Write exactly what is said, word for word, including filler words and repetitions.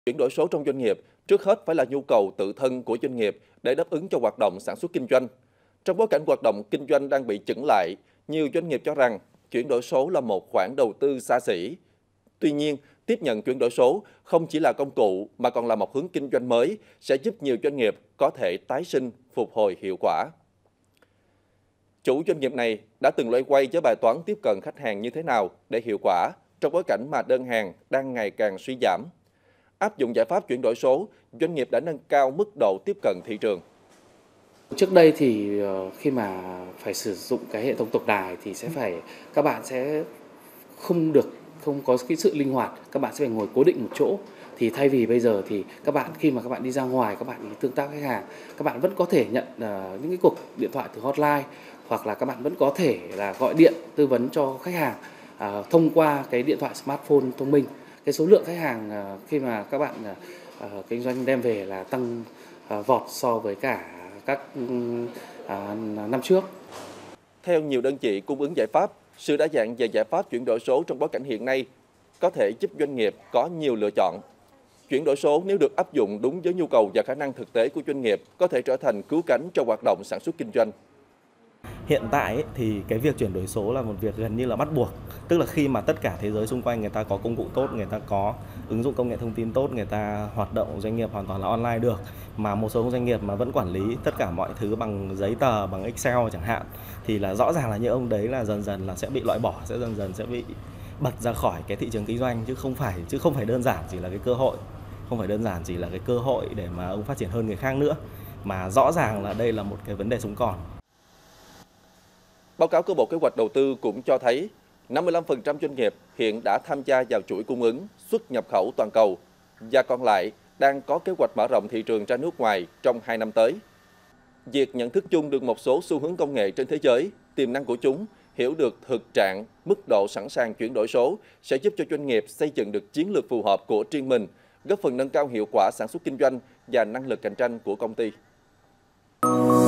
Chuyển đổi số trong doanh nghiệp trước hết phải là nhu cầu tự thân của doanh nghiệp để đáp ứng cho hoạt động sản xuất kinh doanh. Trong bối cảnh hoạt động kinh doanh đang bị chững lại, nhiều doanh nghiệp cho rằng chuyển đổi số là một khoản đầu tư xa xỉ. Tuy nhiên, tiếp nhận chuyển đổi số không chỉ là công cụ mà còn là một hướng kinh doanh mới sẽ giúp nhiều doanh nghiệp có thể tái sinh, phục hồi hiệu quả. Chủ doanh nghiệp này đã từng loay quay với bài toán tiếp cận khách hàng như thế nào để hiệu quả trong bối cảnh mà đơn hàng đang ngày càng suy giảm. Áp dụng giải pháp chuyển đổi số, doanh nghiệp đã nâng cao mức độ tiếp cận thị trường. Trước đây thì khi mà phải sử dụng cái hệ thống tổng đài thì sẽ phải các bạn sẽ không được không có cái sự linh hoạt, các bạn sẽ phải ngồi cố định một chỗ. Thì thay vì bây giờ thì các bạn khi mà các bạn đi ra ngoài, các bạn tương tác với khách hàng, các bạn vẫn có thể nhận uh, những cái cuộc điện thoại từ hotline, hoặc là các bạn vẫn có thể là gọi điện tư vấn cho khách hàng uh, thông qua cái điện thoại smartphone thông minh. Cái số lượng khách hàng uh, khi mà các bạn uh, kinh doanh đem về là tăng uh, vọt so với cả các uh, năm trước. Theo nhiều đơn vị cung ứng giải pháp, sự đa dạng về giải pháp chuyển đổi số trong bối cảnh hiện nay có thể giúp doanh nghiệp có nhiều lựa chọn. Chuyển đổi số nếu được áp dụng đúng với nhu cầu và khả năng thực tế của doanh nghiệp có thể trở thành cứu cánh cho hoạt động sản xuất kinh doanh. Hiện tại ấy, thì cái việc chuyển đổi số là một việc gần như là bắt buộc. Tức là khi mà tất cả thế giới xung quanh người ta có công cụ tốt, người ta có ứng dụng công nghệ thông tin tốt, người ta hoạt động doanh nghiệp hoàn toàn là online được. Mà một số doanh nghiệp mà vẫn quản lý tất cả mọi thứ bằng giấy tờ, bằng Excel chẳng hạn, thì là rõ ràng là những ông đấy là dần dần là sẽ bị loại bỏ, sẽ dần dần sẽ bị bật ra khỏi cái thị trường kinh doanh, chứ không phải chứ không phải đơn giản chỉ là cái cơ hội, không phải đơn giản chỉ là cái cơ hội để mà ông phát triển hơn người khác nữa, mà rõ ràng là đây là một cái vấn đề sống còn. Báo cáo của Bộ Kế hoạch Đầu tư cũng cho thấy năm mươi lăm phần trăm doanh nghiệp hiện đã tham gia vào chuỗi cung ứng, xuất nhập khẩu toàn cầu và còn lại đang có kế hoạch mở rộng thị trường ra nước ngoài trong hai năm tới. Việc nhận thức chung được một số xu hướng công nghệ trên thế giới, tiềm năng của chúng, hiểu được thực trạng, mức độ sẵn sàng chuyển đổi số sẽ giúp cho doanh nghiệp xây dựng được chiến lược phù hợp của riêng mình, góp phần nâng cao hiệu quả sản xuất kinh doanh và năng lực cạnh tranh của công ty.